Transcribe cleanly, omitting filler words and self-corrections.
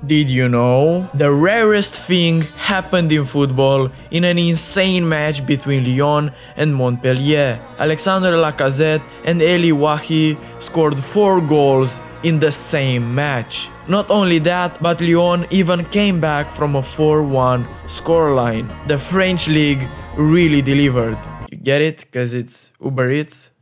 Did you know? The rarest thing happened in football in an insane match between Lyon and Montpellier. Alexandre Lacazette and Eli Wahi scored 4 goals in the same match. Not only that, but Lyon even came back from a 4-1 scoreline. The French league really delivered. You get it? Cause it's Uber Eats.